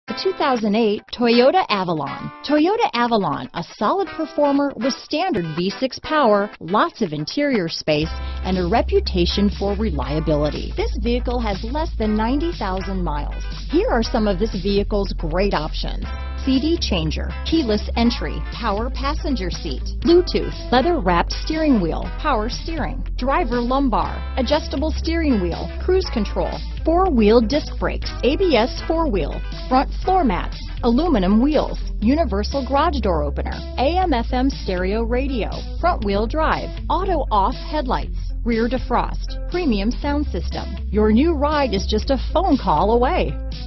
The 2008 Toyota Avalon. Toyota Avalon, a solid performer with standard V6 power, lots of interior space, and a reputation for reliability. This vehicle has less than 90,000 miles. Here are some of this vehicle's great options: CD changer, keyless entry, power passenger seat, Bluetooth, leather-wrapped steering wheel, power steering, driver lumbar, adjustable steering wheel, cruise control, four-wheel disc brakes, ABS four-wheel, front floor mats, aluminum wheels, universal garage door opener, AM/FM stereo radio, front-wheel drive, auto-off headlights, rear defrost, premium sound system. Your new ride is just a phone call away.